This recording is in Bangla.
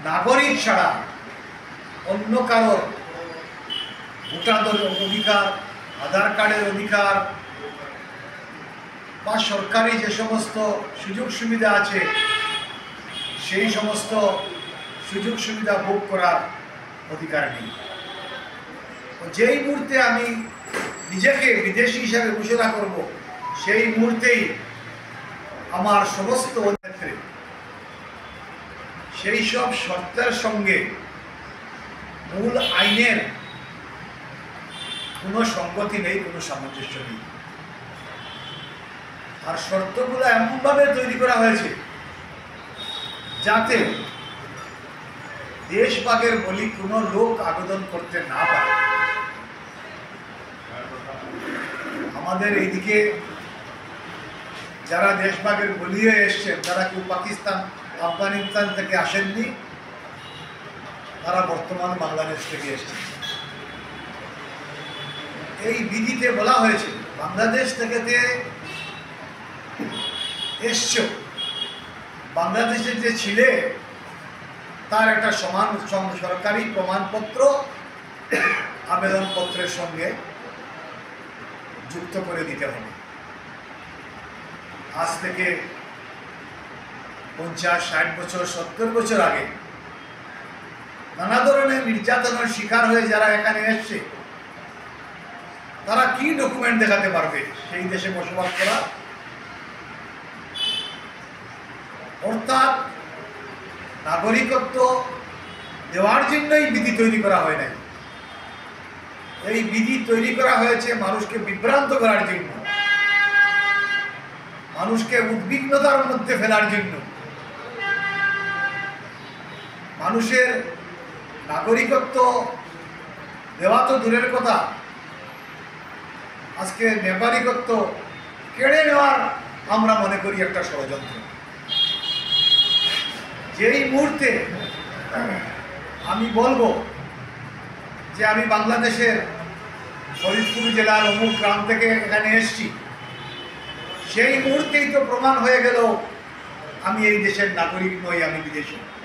নাগরিক ছাড়া অন্য কারোর ভোটারের অধিকার, আধার কার্ডের অধিকার বা সরকারি যে সমস্ত সুযোগ সুবিধা আছে সেই সমস্ত সুযোগ সুবিধা ভোগ করার অধিকার নেই। যেই মুহূর্তে আমি নিজেকে বিদেশি হিসাবে ঘোষণা করব, সেই মুহূর্তেই আমার সমস্ত ক্ষেত্রে সেই সব শর্তের সঙ্গে মূল আইনের কোনো সঙ্গতি নেই, কোনো সামঞ্জস্য নেই। আর শর্তগুলো এমনভাবে তৈরি করা হয়েছে যাতে দেশভাগের বলি কোনো লোক আবেদন করতে না পারে। আমাদের এইদিকে যারা দেশভাগের বলি হয়ে এসছেন, যারা কেউ পাকিস্তান, আফগানিস্তান থেকে আসেননি, তারা বর্তমান বাংলাদেশ থেকে এসছেন। এই বিধিতে বলা হয়েছে বাংলাদেশ থেকে এসছ, বাংলাদেশে যে ছিলে তার একটা সমান সরকারি প্রমাণপত্র আবেদনপত্রের সঙ্গে যুক্ত করে দিতে হবে। আজ থেকে 50-60 বছর 70 বছর আগে নানা ধরনের নির্যাতনের শিকার হয়ে যারা এখানে এসছে, তারা কি ডকুমেন্ট দেখাতে পারবে সেই দেশে বসবাস করা? অর্থাৎ নাগরিকত্ব দেওয়ার জন্যই বিধি তৈরি করা হয় নাই। এই বিধি তৈরি করা হয়েছে মানুষকে বিভ্রান্ত করার জন্য, মানুষকে উদ্বিগ্নতার মধ্যে ফেলার জন্য। মানুষের নাগরিকত্ব দেওয়া তো দূরের কথা, আজকে নাগরিকত্ব কেড়ে নেওয়ার আমরা মনে করি একটা ষড়যন্ত্র। যেই মুহূর্তে আমি বলবো যে আমি বাংলাদেশের ফরিদপুর জেলার অমুক গ্রাম থেকে এখানে এসেছি, সেই মুহূর্তেই তো প্রমাণ হয়ে গেল আমি এই দেশের নাগরিক নই, আমি বিদেশি।